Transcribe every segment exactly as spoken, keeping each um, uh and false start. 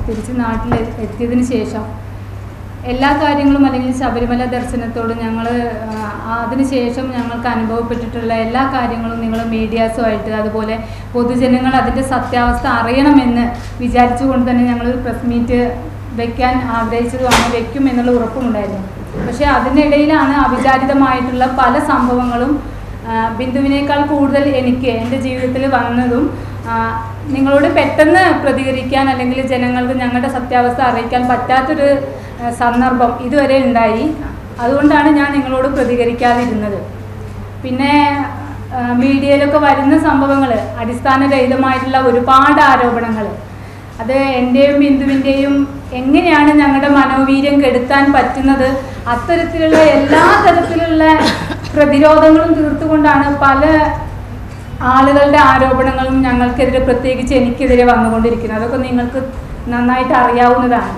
തിരിച്ച് നാട്ടിൽ എത്തിയതിന് ശേഷം എല്ലാ കാര്യങ്ങളും അല്ലെങ്കിൽ ശബരിമല ദർശനത്തോട് ഞങ്ങൾ അതിനുശേഷം ഞങ്ങൾക്ക് അനുഭവപ്പെട്ടിട്ടുള്ള എല്ലാ കാര്യങ്ങളും നിങ്ങൾ മീഡിയാസുമായിട്ട് അതുപോലെ പൊതുജനങ്ങൾ അതിൻ്റെ സത്യാവസ്ഥ അറിയണമെന്ന് വിചാരിച്ചുകൊണ്ട് തന്നെ ഞങ്ങളൊരു പ്രസ് മീറ്റ് വയ്ക്കാൻ ആഗ്രഹിച്ചതുമാണ്, വയ്ക്കും എന്നുള്ള ഉറപ്പുമുണ്ടായിരുന്നു. പക്ഷേ അതിനിടയിലാണ് അവിചാരിതമായിട്ടുള്ള പല സംഭവങ്ങളും ബിന്ദുവിനേക്കാൾ കൂടുതൽ എനിക്ക് എൻ്റെ ജീവിതത്തിൽ വന്നതും നിങ്ങളോട് പെട്ടെന്ന് പ്രതികരിക്കാൻ അല്ലെങ്കിൽ ജനങ്ങൾക്ക് ഞങ്ങളുടെ സത്യാവസ്ഥ അറിയിക്കാൻ പറ്റാത്തൊരു സന്ദർഭം ഇതുവരെ ഉണ്ടായി. അതുകൊണ്ടാണ് ഞാൻ നിങ്ങളോട് പ്രതികരിക്കാതിരുന്നത്. പിന്നെ മീഡിയയിലൊക്കെ വരുന്ന സംഭവങ്ങൾ അടിസ്ഥാനരഹിതമായിട്ടുള്ള ഒരുപാട് ആരോപണങ്ങൾ, അത് എൻ്റെയും ബിന്ദുവിൻ്റെയും എങ്ങനെയാണ് ഞങ്ങളുടെ മനോവീര്യം കെടുത്താൻ പറ്റുന്നത്, അത്തരത്തിലുള്ള എല്ലാ തരത്തിലുള്ള പ്രതിരോധങ്ങളും തീർത്തുകൊണ്ടാണ് പല ആളുകളുടെ ആരോപണങ്ങളും ഞങ്ങൾക്കെതിരെ, പ്രത്യേകിച്ച് എനിക്കെതിരെ വന്നുകൊണ്ടിരിക്കുന്നത്. അതൊക്കെ നിങ്ങൾക്ക് നന്നായിട്ട് അറിയാവുന്നതാണ്.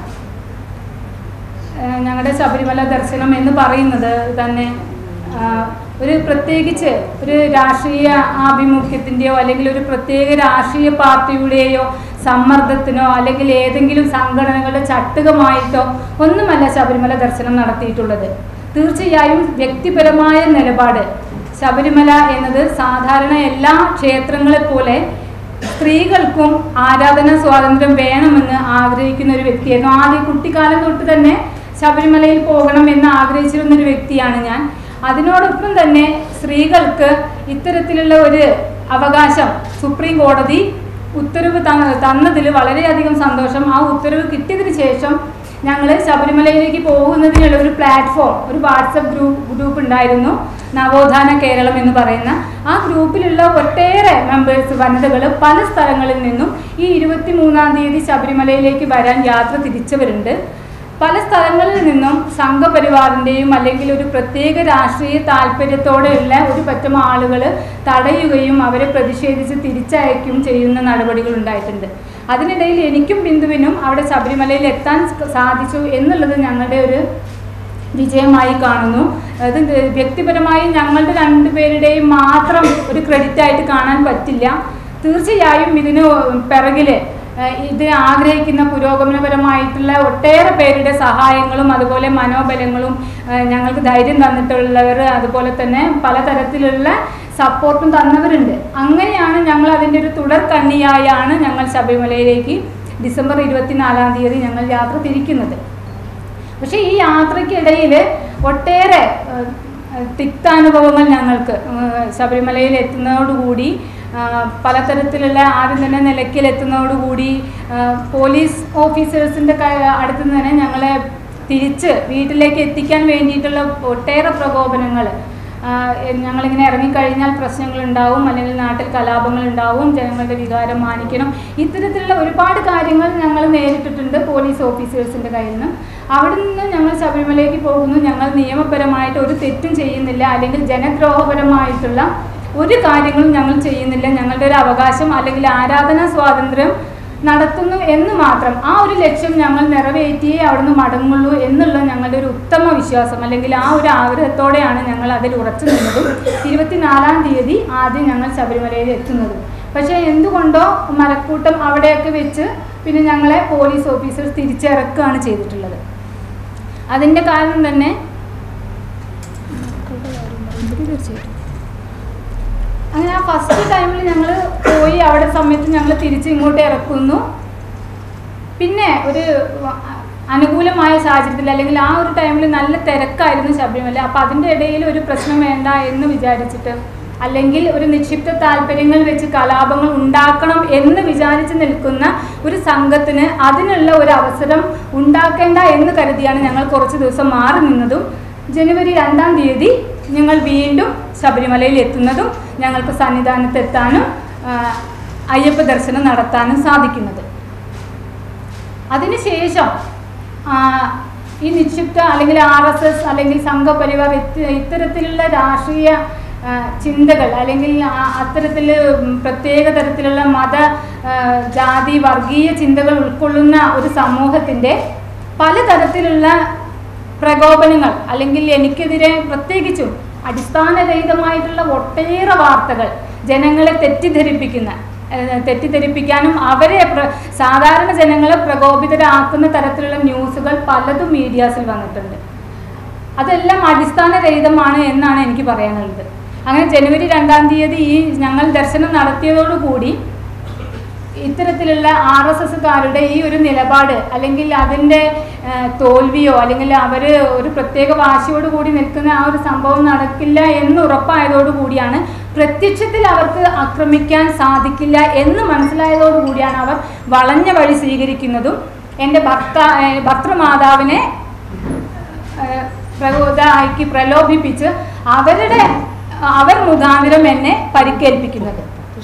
ഞങ്ങളുടെ ശബരിമല ദർശനം എന്ന് പറയുന്നത് തന്നെ ഒരു പ്രത്യേകിച്ച് ഒരു രാഷ്ട്രീയ ആഭിമുഖ്യത്തിൻ്റെയോ അല്ലെങ്കിൽ ഒരു പ്രത്യേക രാഷ്ട്രീയ പാർട്ടിയുടെയോ സമ്മർദ്ദത്തിനോ അല്ലെങ്കിൽ ഏതെങ്കിലും സംഘടനകളുടെ ചട്ടുകമായിട്ടോ ഒന്നുമല്ല ശബരിമല ദർശനം നടത്തിയിട്ടുള്ളത്. തീർച്ചയായും വ്യക്തിപരമായ നിലപാട്, ശബരിമല എന്നത് സാധാരണ എല്ലാ ക്ഷേത്രങ്ങളെ പോലെ സ്ത്രീകൾക്കും ആരാധനാ സ്വാതന്ത്ര്യം വേണമെന്ന് ആഗ്രഹിക്കുന്ന ഒരു വ്യക്തിയായിരുന്നു. ആദ്യം കുട്ടിക്കാലം തൊട്ട് തന്നെ ശബരിമലയിൽ പോകണം എന്ന് ആഗ്രഹിച്ചിരുന്നൊരു വ്യക്തിയാണ് ഞാൻ. അതിനോടൊപ്പം തന്നെ സ്ത്രീകൾക്ക് ഇത്തരത്തിലുള്ള ഒരു അവകാശം സുപ്രീം കോടതി ഉത്തരവ് തന്നതിൽ വളരെയധികം സന്തോഷം. ആ ഉത്തരവ് കിട്ടിയതിന് ശേഷം ഞങ്ങൾ ശബരിമലയിലേക്ക് പോകുന്നതിനുള്ള ഒരു പ്ലാറ്റ്ഫോം, ഒരു വാട്സപ്പ് ഗ്രൂപ്പ് ഗ്രൂപ്പ് ഉണ്ടായിരുന്നു, നവോത്ഥാന കേരളം എന്ന് പറയുന്ന. ആ ഗ്രൂപ്പിലുള്ള ഒട്ടേറെ മെമ്പേഴ്സ്, വനിതകൾ പല സ്ഥലങ്ങളിൽ നിന്നും ഈ ഇരുപത്തി മൂന്നാം തീയതി ശബരിമലയിലേക്ക് വരാൻ യാത്ര തിരിച്ചവരുണ്ട്. പല സ്ഥലങ്ങളിൽ നിന്നും സംഘപരിവാറിൻ്റെയും അല്ലെങ്കിൽ ഒരു പ്രത്യേക രാഷ്ട്രീയ താല്പര്യത്തോടെയുള്ള ഒരു പറ്റം ആളുകൾ തടയുകയും അവരെ പ്രതിഷേധിച്ച് തിരിച്ചയക്കുകയും ചെയ്യുന്ന നടപടികൾ ഉണ്ടായിട്ടുണ്ട്. അതിനിടയിൽ എനിക്കും ബിന്ദുവിനും അവിടെ ശബരിമലയിൽ എത്താൻ സാധിച്ചു എന്നുള്ളത് ഞങ്ങളുടെ ഒരു വിജയമായി കാണുന്നു. അത് വ്യക്തിപരമായി ഞങ്ങളുടെ രണ്ടുപേരുടെയും മാത്രം ഒരു ക്രെഡിറ്റായിട്ട് കാണാൻ പറ്റില്ല. തീർച്ചയായും ഇതിന് പിറകിൽ ഇത് ആഗ്രഹിക്കുന്ന പുരോഗമനപരമായിട്ടുള്ള ഒട്ടേറെ പേരുടെ സഹായങ്ങളും അതുപോലെ മനോബലങ്ങളും ഞങ്ങൾക്ക് ധൈര്യം തന്നിട്ടുള്ളവർ, അതുപോലെ തന്നെ പലതരത്തിലുള്ള സപ്പോർട്ടും തന്നവരുണ്ട്. അങ്ങനെയാണ് ഞങ്ങൾ അതിൻ്റെ ഒരു തുടർ കണ്ണിയായാണ് ഞങ്ങൾ ശബരിമലയിലേക്ക് ഡിസംബർ ഇരുപത്തിനാലാം തീയതി ഞങ്ങൾ യാത്ര തിരിക്കുന്നത്. പക്ഷേ ഈ യാത്രയ്ക്കിടയിൽ ഒട്ടേറെ തിക്താനുഭവങ്ങൾ ഞങ്ങൾക്ക് ശബരിമലയിൽ എത്തുന്നതോടുകൂടി പലതരത്തിലുള്ള ആദ്യം തന്നെ നിലയ്ക്കലെത്തുന്നതോടുകൂടി പോലീസ് ഓഫീസേഴ്സിൻ്റെ അടുത്ത് നിന്ന് തന്നെ ഞങ്ങളെ തിരിച്ച് വീട്ടിലേക്ക് എത്തിക്കാൻ വേണ്ടിയിട്ടുള്ള ഒട്ടേറെ പ്രകോപനങ്ങൾ. ഞങ്ങളിങ്ങനെ ഇറങ്ങിക്കഴിഞ്ഞാൽ പ്രശ്നങ്ങളുണ്ടാവും, അല്ലെങ്കിൽ നാട്ടിൽ കലാപങ്ങളുണ്ടാവും, ജനങ്ങളുടെ വികാരം മാനിക്കണം, ഇത്തരത്തിലുള്ള ഒരുപാട് കാര്യങ്ങൾ ഞങ്ങൾ നേരിട്ടിട്ടുണ്ട് പോലീസ് ഓഫീസേഴ്സിൻ്റെ കയ്യിൽ നിന്ന്. അവിടെ നിന്ന് ഞങ്ങൾ ശബരിമലയിലേക്ക് പോകുന്നു. ഞങ്ങൾ നിയമപരമായിട്ട് ഒരു തെറ്റും ചെയ്യുന്നില്ല, അല്ലെങ്കിൽ ജനദ്രോഹപരമായിട്ടുള്ള ഒരു കാര്യങ്ങളും ഞങ്ങൾ ചെയ്യുന്നില്ല. ഞങ്ങളുടെ ഒരു അവകാശം അല്ലെങ്കിൽ ആരാധനാ സ്വാതന്ത്ര്യം നടത്തുന്നു എന്ന് മാത്രം, ആ ഒരു ലക്ഷ്യം ഞങ്ങൾ നിറവേറ്റിയേ അവിടുന്ന് മടങ്ങുള്ളൂ എന്നുള്ള ഞങ്ങളുടെ ഒരു ഉത്തമ വിശ്വാസം അല്ലെങ്കിൽ ആ ഒരു ആഗ്രഹത്തോടെയാണ് ഞങ്ങൾ അതിൽ ഉറച്ചു നിന്നതും ഇരുപത്തിനാലാം തീയതി ആദ്യം ഞങ്ങൾ ശബരിമലയിൽ എത്തുന്നത്. പക്ഷേ എന്തുകൊണ്ടോ മലക്കൂട്ടം അവിടെയൊക്കെ വെച്ച് പിന്നെ ഞങ്ങളെ പോലീസ് ഓഫീസേഴ്സ് തിരിച്ചിറക്കുകയാണ് ചെയ്തിട്ടുള്ളത്. അതിൻ്റെ കാരണം തന്നെ തീർച്ചയായിട്ടും അങ്ങനെ ആ ഫസ്റ്റ് ടൈമിൽ ഞങ്ങൾ പോയി അവിടെ സമയത്ത് ഞങ്ങൾ തിരിച്ച് ഇങ്ങോട്ട് ഇറക്കുന്നു. പിന്നെ ഒരു അനുകൂലമായ സാഹചര്യത്തിൽ അല്ലെങ്കിൽ ആ ഒരു ടൈമിൽ നല്ല തിരക്കായിരുന്നു ശബരിമല. അപ്പോൾ അതിൻ്റെ ഇടയിൽ ഒരു പ്രശ്നം വേണ്ട എന്ന് വിചാരിച്ചിട്ട്, അല്ലെങ്കിൽ ഒരു നിക്ഷിപ്ത താല്പര്യങ്ങൾ വെച്ച് കലാപങ്ങൾ ഉണ്ടാക്കണം എന്ന് വിചാരിച്ച് നിൽക്കുന്ന ഒരു സംഘത്തിന് അതിനുള്ള ഒരു അവസരം ഉണ്ടാക്കേണ്ട എന്ന് കരുതിയാണ് ഞങ്ങൾ കുറച്ച് ദിവസം മാറി നിന്നതും ജനുവരി രണ്ടാം തീയതി ഞങ്ങൾ വീണ്ടും ശബരിമലയിൽ എത്തുന്നതും ഞങ്ങൾക്ക് സന്നിധാനത്തെത്താനും അയ്യപ്പ ദർശനം നടത്താനും സാധിക്കുന്നത്. അതിനുശേഷം ഈ നിക്ഷിപ്ത അല്ലെങ്കിൽ ആർ എസ് എസ് അല്ലെങ്കിൽ സംഘപരിവാർ ഇത്തരത്തിലുള്ള രാഷ്ട്രീയ ചിന്തകൾ അല്ലെങ്കിൽ അത്തരത്തിൽ പ്രത്യേക തരത്തിലുള്ള മത ജാതി വർഗീയ ചിന്തകൾ ഉൾക്കൊള്ളുന്ന ഒരു സമൂഹത്തിൻ്റെ പലതരത്തിലുള്ള പ്രകോപനങ്ങൾ അല്ലെങ്കിൽ എനിക്കെതിരെ പ്രത്യേകിച്ചും അടിസ്ഥാനരഹിതമായിട്ടുള്ള ഒട്ടേറെ വാർത്തകൾ, ജനങ്ങളെ തെറ്റിദ്ധരിപ്പിക്കുന്ന തെറ്റിദ്ധരിപ്പിക്കാനും അവരെ സാധാരണ ജനങ്ങളെ പ്രകോപിതരാക്കുന്ന തരത്തിലുള്ള ന്യൂസുകൾ പലതും മീഡിയാസിൽ വന്നിട്ടുണ്ട്. അതെല്ലാം അടിസ്ഥാനരഹിതമാണ് എന്നാണ് എനിക്ക് പറയാനുള്ളത്. അങ്ങനെ ജനുവരി രണ്ടാം തീയതി ഈ ഞങ്ങൾ ദർശനം നടത്തിയതോടുകൂടി ഇത്തരത്തിലുള്ള ആർ എസ് എസ്സുകാരുടെ ഈ ഒരു നിലപാട് അല്ലെങ്കിൽ അതിൻ്റെ തോൽവിയോ അല്ലെങ്കിൽ അവർ ഒരു പ്രത്യേക വാശിയോടുകൂടി നിൽക്കുന്ന ആ ഒരു സംഭവം നടക്കില്ല എന്ന് ഉറപ്പായതോടുകൂടിയാണ്, പ്രത്യക്ഷത്തിൽ അവർക്ക് ആക്രമിക്കാൻ സാധിക്കില്ല എന്ന് മനസ്സിലായതോടുകൂടിയാണ് അവർ വളഞ്ഞ വഴി സ്വീകരിക്കുന്നതും എൻ്റെ ഭർത്താ ഭർത്തൃമാതാവിനെ പ്രകോപനമാക്കി പ്രലോഭിപ്പിച്ച് അവരുടെ അവർ മുഖാന്തരം എന്നെ പരിക്കേൽപ്പിക്കുന്നത്.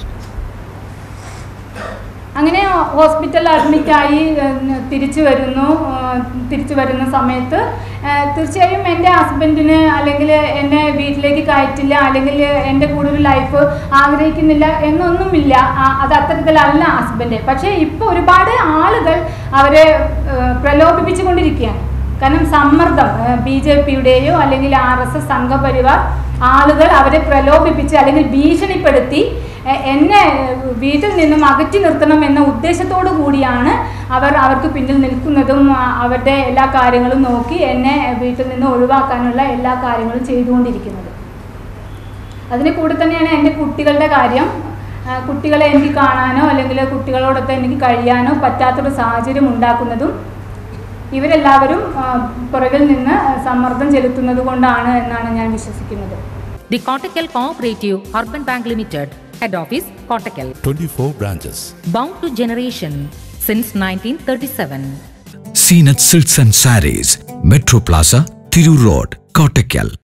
അങ്ങനെ ഹോസ്പിറ്റലിൽ അഡ്മിറ്റായി തിരിച്ചു വരുന്നു. തിരിച്ചു വരുന്ന സമയത്ത് തീർച്ചയായും എൻ്റെ ഹസ്ബൻഡിന് അല്ലെങ്കിൽ എന്നെ വീട്ടിലേക്ക് കയറ്റില്ല അല്ലെങ്കിൽ എൻ്റെ കൂടെ ഒരു ലൈഫ് ആഗ്രഹിക്കുന്നില്ല എന്നൊന്നുമില്ല. അത് അത്തരത്തിലല്ല ഹസ്ബൻഡ്. പക്ഷേ ഇപ്പോൾ ഒരുപാട് ആളുകൾ അവരെ പ്രലോഭിപ്പിച്ചു കൊണ്ടിരിക്കുകയാണ്. കാരണം സമ്മർദ്ദം ബി ജെ പിയുടെയോ അല്ലെങ്കിൽ ആർ എസ് എസ് സംഘപരിവാർ ആളുകൾ അവരെ പ്രലോഭിപ്പിച്ച് അല്ലെങ്കിൽ ഭീഷണിപ്പെടുത്തി എന്നെ വീട്ടിൽ നിന്നും അകറ്റി നിർത്തണം എന്ന ഉദ്ദേശത്തോടു കൂടിയാണ് അവർ അവർക്ക് പിന്നിൽ നിൽക്കുന്നതും അവരുടെ എല്ലാ കാര്യങ്ങളും നോക്കി എന്നെ വീട്ടിൽ നിന്ന് ഒഴിവാക്കാനുള്ള എല്ലാ കാര്യങ്ങളും ചെയ്തുകൊണ്ടിരിക്കുന്നത്. അതിന് കൂടെ തന്നെയാണ് എൻ്റെ കുട്ടികളുടെ കാര്യം. കുട്ടികളെ എനിക്ക് കാണാനോ അല്ലെങ്കിൽ കുട്ടികളോടൊപ്പം എനിക്ക് കഴിയാനോ പറ്റാത്തൊരു സാഹചര്യം ഉണ്ടാക്കുന്നതും ഇവരെല്ലാവരും പുറകിൽ നിന്ന് സമ്മർദ്ദം ചെലുത്തുന്നത് കൊണ്ടാണ് എന്നാണ് ഞാൻ വിശ്വസിക്കുന്നത്. The Kottakkal Cooperative Urban Bank Limited, Head Office, Kottakkal. twenty-four branches. Bound to generation since nineteen thirty-seven. Seenat Silks and Sarees, Metro Plaza, Thiru Road, Kottakkal.